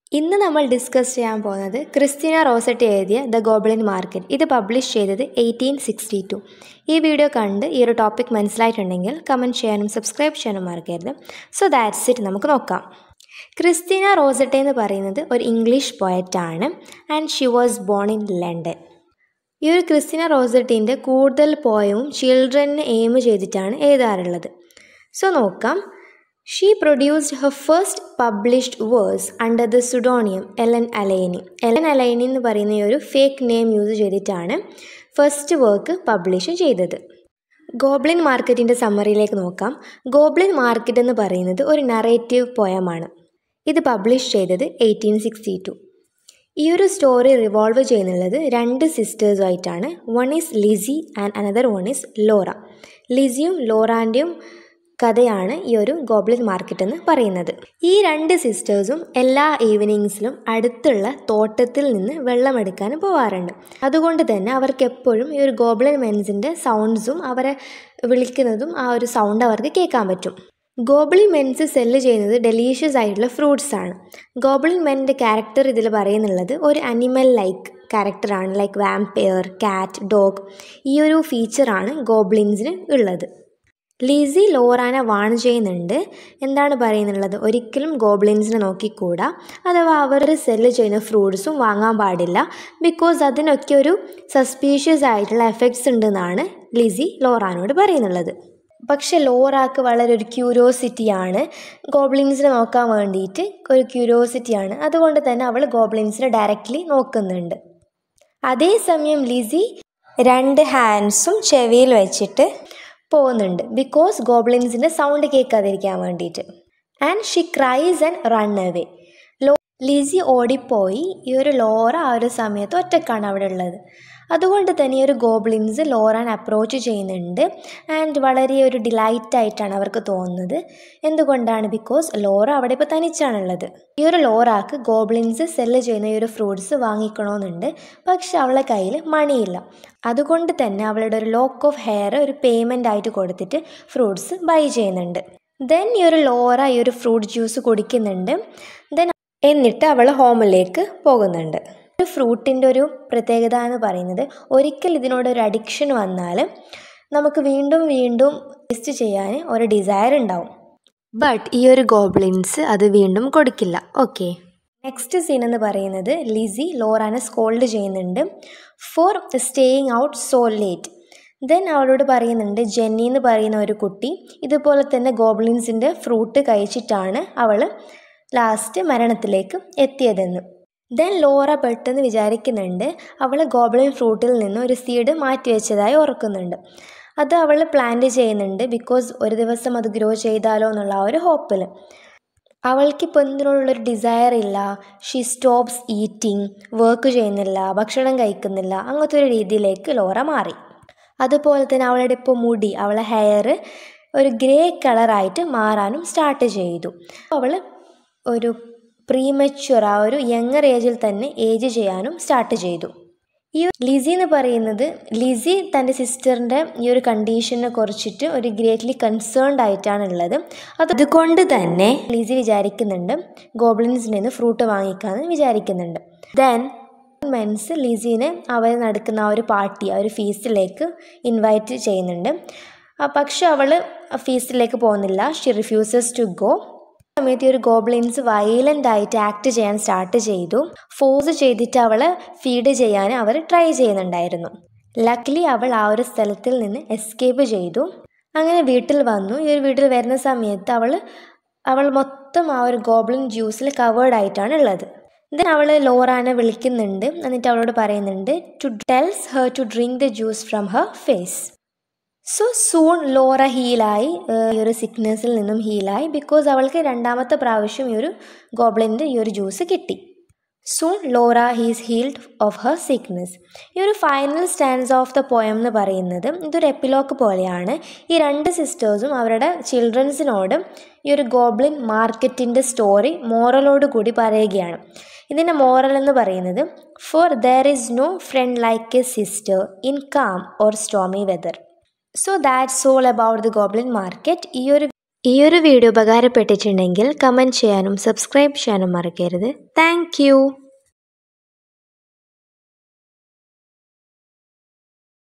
ഇന്ന് നമ്മൾ ഡിസ്കസ് ചെയ്യാൻ പോകുന്നത് ക്രിസ്റ്റീന റോസറ്റി എഴുതിയ ദ ഗോബ്ലിൻ മാർക്കറ്റ്. ഇത് പബ്ലിഷ് ചെയ്തത് 1862. ഈ വീഡിയോ കണ്ട് ഈ ഒരു ടോപ്പിക് മനസ്സിലായിട്ടുണ്ടെങ്കിൽ കമൻറ്റ് ചെയ്യാനും സബ്സ്ക്രൈബ് ചെയ്യാനും മറക്കരുത്. സോ ദാറ്റ്സ് ഇറ്റ്, നമുക്ക് നോക്കാം. ക്രിസ്റ്റീന റോസറ്റി എന്ന് പറയുന്നത് ഒരു ഇംഗ്ലീഷ് പോയറ്റാണ് and she was born in London. ഈ ഒരു ക്രിസ്റ്റീന റോസറ്റീൻ്റെ കൂടുതൽ പോയവും ചിൽഡ്രനെ എയിം ചെയ്തിട്ടാണ് എഴുതാറുള്ളത്. സോ നോക്കാം. She produced her first published works under the pseudonym Ellen Alaini. Ellen Alaini എന്ന് പറയുന്ന ഒരു ഫേക്ക് നെയിം യൂസ് ചെയ്തിട്ടാണ് ഫസ്റ്റ് വർക്ക് പബ്ലിഷ് ചെയ്തത്. ഗോബ്ലിൻ മാർക്കറ്റിൻ്റെ സമ്മറിയിലേക്ക് നോക്കാം. ഗോബ്ലിൻ മാർക്കറ്റ് എന്ന് പറയുന്നത് ഒരു നറേറ്റീവ് പോയമാണ്. ഇത് പബ്ലിഷ് ചെയ്തത് 1862. ഈ ഒരു സ്റ്റോറി റിവോൾവ് ചെയ്യുന്നുള്ളത് രണ്ട് സിസ്റ്റേഴ്സുമായിട്ടാണ്. One is Lizzie and another one is Laura. ലിസിയും ലോറാൻ്റെയും കഥയാണ് ഈ ഒരു ഗോബ്ലിൻ മാർക്കറ്റ് എന്ന് പറയുന്നത്. ഈ രണ്ട് സിസ്റ്റേഴ്സും എല്ലാ ഈവനിങ്സിലും അടുത്തുള്ള തോട്ടത്തിൽ നിന്ന് വെള്ളമെടുക്കാൻ പോവാറുണ്ട്. അതുകൊണ്ട് തന്നെ അവർക്ക് എപ്പോഴും ഈ ഒരു ഗോബ്ലിൻ മെൻസിൻ്റെ സൗണ്ട്സും അവരെ വിളിക്കുന്നതും ആ ഒരു സൗണ്ട് അവർക്ക് കേൾക്കാൻ പറ്റും. ഗോബ്ലിൻ മെൻസ് സെല്ല് ചെയ്യുന്നത് ഡെലീഷ്യസ് ആയിട്ടുള്ള ഫ്രൂട്ട്സ് ആണ്. ഗോബ്ലിൻ മെൻ്റെ ക്യാരക്ടർ ഇതിൽ പറയുന്നുള്ളത് ഒരു അനിമൽ ലൈക്ക് ക്യാരക്ടറാണ്. Like vampire, cat, dog. ഈ ഒരു ഫീച്ചറാണ് ഗോബ്ലിൻസിന് ഉള്ളത്. ലിസി ലോറാനെ വാൺ ചെയ്യുന്നുണ്ട്. എന്താണ് പറയുന്നുള്ളത്? ഒരിക്കലും ഗോബ്ലിൻസിനെ നോക്കിക്കൂടാ, അഥവാ അവർ സെല്ല് ചെയ്യുന്ന ഫ്രൂട്ട്സും വാങ്ങാൻ പാടില്ല, ബിക്കോസ് അതിനൊക്കെ ഒരു സസ്പീഷ്യസ് ആയിട്ടുള്ള എഫക്ട്സ് ഉണ്ടെന്നാണ് ലിസി ലോറാനോട് പറയുന്നുള്ളത്. പക്ഷെ ലോറാക്ക് വളരെ ഒരു ക്യൂരിയോസിറ്റിയാണ്, ഗോബ്ലിൻസിനെ നോക്കാൻ വേണ്ടിയിട്ട് ഒരു ക്യൂരിയോസിറ്റിയാണ്. അതുകൊണ്ട് തന്നെ അവൾ ഗോബ്ലിൻസിനെ ഡയറക്റ്റ്ലി നോക്കുന്നുണ്ട്. അതേസമയം ലിസി രണ്ട് ഹാൻഡ്സും ചെവിയിൽ വെച്ചിട്ട് പോകുന്നുണ്ട്, ബിക്കോസ് ഗോബ്ലിൻസിൻ്റെ സൗണ്ട് കേൾക്കാതിരിക്കാൻ വേണ്ടിയിട്ട്. And she cries and run away. Lizzie ഓടിപ്പോയി. ഈ ഒരു ലോറ ആ ഒരു സമയത്ത് ഒറ്റക്കാണ് അവിടെ ഉള്ളത്. അതുകൊണ്ട് തന്നെ ഈ ഒരു ഗോബ്ലിൻസ് ലോറാൻ അപ്രോച്ച് ചെയ്യുന്നുണ്ട്. ആൻഡ് വളരെ ഒരു ഡിലൈറ്റായിട്ടാണ് അവർക്ക് തോന്നുന്നത്. എന്തുകൊണ്ടാണ്? ബിക്കോസ് ലോറ അവിടെ ഇപ്പോൾ തനിച്ചാണുള്ളത്. ഈ ഒരു ലോറാക്ക് ഗോബ്ലിൻസ് സെല്ല് ചെയ്യുന്ന ഈ ഒരു ഫ്രൂട്ട്സ് വാങ്ങിക്കണമെന്നുണ്ട്. പക്ഷെ അവളുടെ കയ്യിൽ മണിയില്ല. അതുകൊണ്ട് തന്നെ അവളുടെ ഒരു ലോക്ക് ഓഫ് ഹെയർ ഒരു പേയ്മെൻ്റ് ആയിട്ട് കൊടുത്തിട്ട് ഫ്രൂട്ട്സ് ബൈ ചെയ്യുന്നുണ്ട്. ദെൻ ഈ ഒരു ലോറ ഈ ഒരു ഫ്രൂട്ട് ജ്യൂസ് കുടിക്കുന്നുണ്ട്. എന്നിട്ട് അവൾ ഹോമിലേക്ക് പോകുന്നുണ്ട്. ഒരു ഫ്രൂട്ടിൻ്റെ ഒരു പ്രത്യേകത എന്ന് പറയുന്നത്, ഒരിക്കൽ ഇതിനോടൊരു അഡിക്ഷൻ വന്നാൽ നമുക്ക് വീണ്ടും വീണ്ടും ടേസ്റ്റ് ചെയ്യാൻ ഒരു ഡിസയർ ഉണ്ടാവും. ബട്ട് ഈ ഒരു ഗോബ്ലിൻസ് അത് വീണ്ടും കൊടുക്കില്ല. ഓക്കെ, നെക്സ്റ്റ് സീൻ എന്ന് പറയുന്നത് ലിസി ലോറാനെ സ്കോൾഡ് ചെയ്യുന്നുണ്ട് for staying out so late. Then അവളോട് പറയുന്നുണ്ട്, ജെന്നി എന്ന് പറയുന്ന ഒരു കുട്ടി ഇതുപോലെ തന്നെ ഗോബ്ലിൻസിൻ്റെ ഫ്രൂട്ട് കഴിച്ചിട്ടാണ് അവൾ ലാസ്റ്റ് മരണത്തിലേക്ക് എത്തിയതെന്ന്. ദെൻ ലോറ പെട്ടെന്ന് വിചാരിക്കുന്നുണ്ട്, അവൾ ഗോബ്ലിൻ ഫ്രൂട്ടിൽ നിന്ന് ഒരു സീഡ് മാറ്റി വെച്ചതായി ഓർക്കുന്നുണ്ട്. അത് അവൾ പ്ലാന്റ് ചെയ്യുന്നുണ്ട്, ബിക്കോസ് ഒരു ദിവസം അത് ഗ്രോ ചെയ്താലോ എന്നുള്ള ആ ഒരു ഹോപ്പിൽ. അവൾക്കിപ്പോൾ എന്തിനോടുള്ളൊരു ഡിസയർ ഇല്ല. ഷീ സ്റ്റോപ്സ് ഈറ്റിംഗ്, വർക്ക് ചെയ്യുന്നില്ല, ഭക്ഷണം കഴിക്കുന്നില്ല, അങ്ങനത്തെ ഒരു രീതിയിലേക്ക് ലോറ മാറി. അതുപോലെ തന്നെ അവളുടെ ഇപ്പോൾ മുടി, അവളുടെ ഹെയർ ഒരു ഗ്രേ കളറായിട്ട് മാറാനും സ്റ്റാർട്ട് ചെയ്തു. അവൾ ഒരു പ്രീമച്വർ, ആ ഒരു യങ്ങർ ഏജിൽ തന്നെ ഏജ് ചെയ്യാനും സ്റ്റാർട്ട് ചെയ്തു. ഈ ലിസി എന്ന് പറയുന്നത്, ലിസി തൻ്റെ സിസ്റ്ററിൻ്റെ ഈ ഒരു കണ്ടീഷനെ കുറിച്ചിട്ട് ഒരു ഗ്രേറ്റ്ലി കൺസേൺഡ് ആയിട്ടാണുള്ളത്. അതുകൊണ്ട് തന്നെ ലിസി വിചാരിക്കുന്നുണ്ട് ഗോബ്ലിൻസിൽ നിന്ന് ഫ്രൂട്ട് വാങ്ങിക്കാമെന്ന് വിചാരിക്കുന്നുണ്ട്. ദെൻ മെൻസ് ലിസിനെ അവർ നടക്കുന്ന ആ ഒരു പാർട്ടി, ആ ഒരു ഫീസ്റ്റിലേക്ക് ഇൻവൈറ്റ് ചെയ്യുന്നുണ്ട്. പക്ഷെ അവൾ ഫീസ്റ്റിലേക്ക് പോകുന്നില്ല. She refuses to go. സമയത്ത് ഒരു ഗോബ്ലിൻസ് വയലൻ്റ് ആയിട്ട് ആക്ട് ചെയ്യാൻ സ്റ്റാർട്ട് ചെയ്തു. ഫോഴ്സ് ചെയ്തിട്ട് അവളെ ഫീഡ് ചെയ്യാൻ അവർ ട്രൈ ചെയ്യുന്നുണ്ടായിരുന്നു. ലക്കിലി അവൾ ആ ഒരു സ്ഥലത്തിൽ നിന്ന് എസ്കേപ്പ് ചെയ്തു. അങ്ങനെ വീട്ടിൽ വന്നു. ഈ ഒരു വീട്ടിൽ വരുന്ന സമയത്ത് അവൾ മൊത്തം ആ ഒരു ഗോബ്ലിൻ ജ്യൂസിൽ കവേർഡ് ആയിട്ടാണ് ഉള്ളത്. ദെൻ അവൾ ലോറാനെ വിളിക്കുന്നുണ്ട്. എന്നിട്ട് അവളോട് പറയുന്നുണ്ട് to tells her to drink the juice from her face. So soon Laura ഹീലായി, ഈ ഒരു സിക്നെസ്സിൽ നിന്നും ഹീലായി, ബിക്കോസ് അവൾക്ക് രണ്ടാമത്തെ പ്രാവശ്യം ഈ ഒരു ഗോബ്ലിൻ്റെ ഈ ഒരു ജ്യൂസ് കിട്ടി. Soon Laura he's healed of her sickness. ഈ ഒരു final stance of the poem എന്ന് പറയുന്നത് ഇതൊരു എപ്പിലോക്ക് പോലെയാണ്. ഈ രണ്ട് സിസ്റ്റേഴ്സും അവരുടെ ചിൽഡ്രൻസിനോട് ഈ ഒരു ഗോബ്ലിൻ മാർക്കറ്റിൻ്റെ സ്റ്റോറി മോറലോട് കൂടി പറയുകയാണ്. ഇതിൻ്റെ മോറൽ എന്ന് പറയുന്നത്, for there is no friend like a sister in calm or stormy weather. So that's all about the goblin market. ഈ ഒരു ഈ ഒരു വീഡിയോ ഉപകാരപ്പെട്ടിട്ടുണ്ടെങ്കിൽ കമൻറ്റ് ചെയ്യാനും സബ്സ്ക്രൈബ് ചെയ്യാനും മറക്കരുത്. താങ്ക്